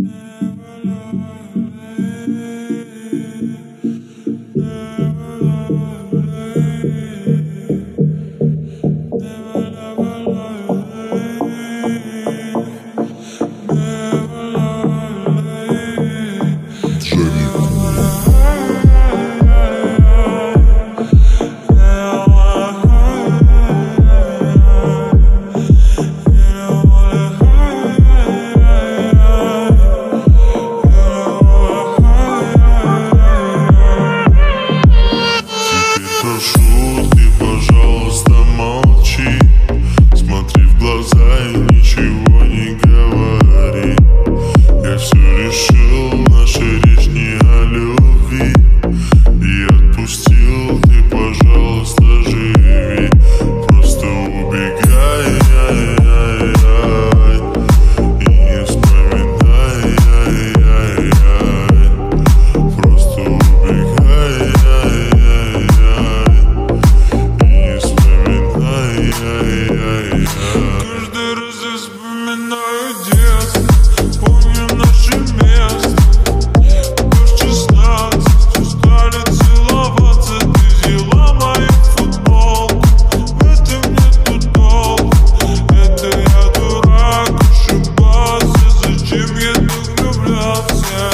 Прошу, ты, пожалуйста, молчи. Смотри в глаза и ничего не говори. Я все решил, наша речь не о любви. И отпустил, ты, пожалуйста, живи. Просто убегай, и не вспоминай, просто убегай. Каждый раз я вспоминаю детство, помню наше место. В 16 устали целоваться, ты взяла мою футболку. В этом нету толку, это я дурак, ошибался. Зачем я так влюблялся?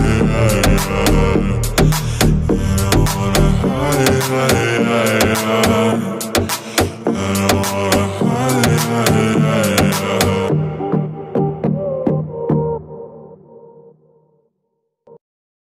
I